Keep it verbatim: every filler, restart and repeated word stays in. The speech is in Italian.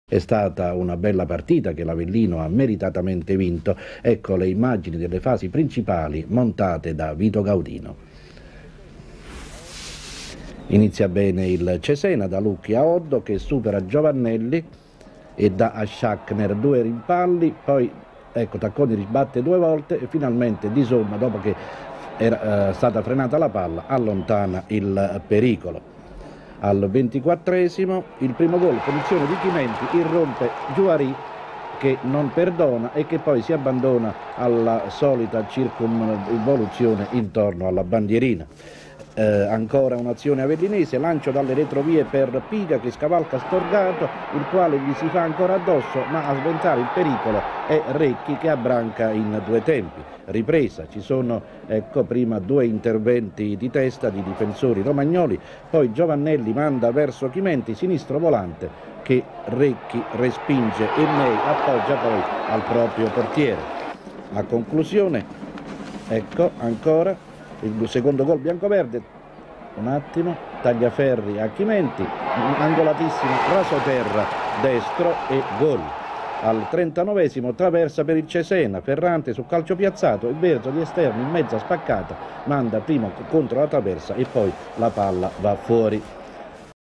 È stata una bella partita che l'Avellino ha meritatamente vinto. Ecco le immagini delle fasi principali montate da Vito Gaudino. Inizia bene il Cesena da Lucchi a Oddo che supera Giovannelli e dà a Schackner due rimpalli, poi ecco Tacconi ribatte due volte e finalmente Di Somma, dopo che era eh, stata frenata la palla, allontana il pericolo. Al ventiquattresimo il primo gol, punizione di Chimenti, irrompe Giuarì che non perdona e che poi si abbandona alla solita circumvoluzione intorno alla bandierina. Eh, ancora un'azione avellinese, lancio dalle retrovie per Piga che scavalca Storgato, il quale gli si fa ancora addosso, ma a sventare il pericolo è Recchi che abbranca in due tempi. Ripresa, ci sono ecco prima due interventi di testa di difensori romagnoli, poi Giovannelli manda verso Chimenti, sinistro volante che Recchi respinge e Ney appoggia poi al proprio portiere. A conclusione, ecco ancora il secondo gol biancoverde, un attimo, Tagliaferri a Chimenti, angolatissimo rasoterra destro e gol. Al trentanovesimo traversa per il Cesena, Ferrante su calcio piazzato, il Berzo di esterno in mezza spaccata, manda prima contro la traversa e poi la palla va fuori.